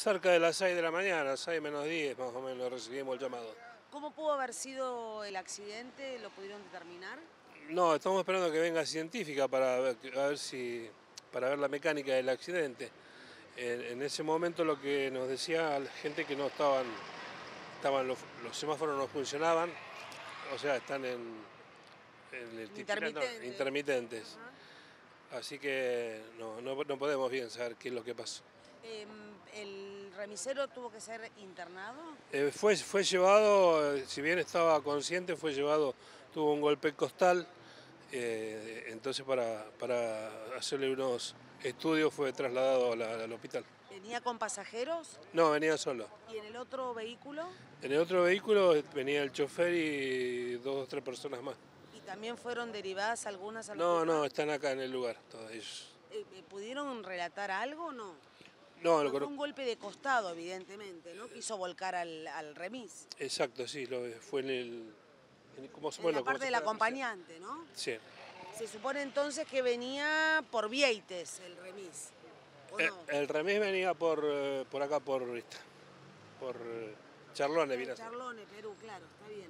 cerca de las 6 de la mañana, 6 menos 10 más o menos recibimos el llamado. ¿Cómo pudo haber sido el accidente? ¿Lo pudieron determinar? No, estamos esperando que venga científica para ver la mecánica del accidente. En ese momento lo que nos decía la gente que no estaban los semáforos no funcionaban, o sea, están en el intermitentes. Así que no podemos bien saber qué es lo que pasó. ¿El remisero tuvo que ser internado? Fue llevado, si bien estaba consciente, tuvo un golpe costal, entonces para hacerle unos estudios fue trasladado al hospital. ¿Venía con pasajeros? No, venía solo. ¿Y en el otro vehículo? En el otro vehículo venía el chofer y 2 o 3 personas más. ¿Y también fueron derivadas algunas al No, hospital? no, están acá en el lugar, todos ellos. ¿Pudieron relatar algo o no? No, Fue un golpe de costado, evidentemente, ¿no? Quiso volcar al remis. Exacto, sí, fue En la parte del acompañante, ¿no? Sí. Se supone entonces que venía por Vieites el remis, ¿o no? El remis venía por acá, por Charlones. Charlones, Perú, claro, está bien.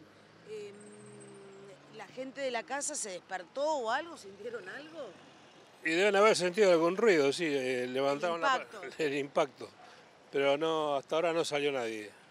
¿La gente de la casa se despertó o algo? ¿Sintieron algo? Y deben haber sentido algún ruido, sí, levantaron El impacto. el impacto. Pero no, hasta ahora no salió nadie.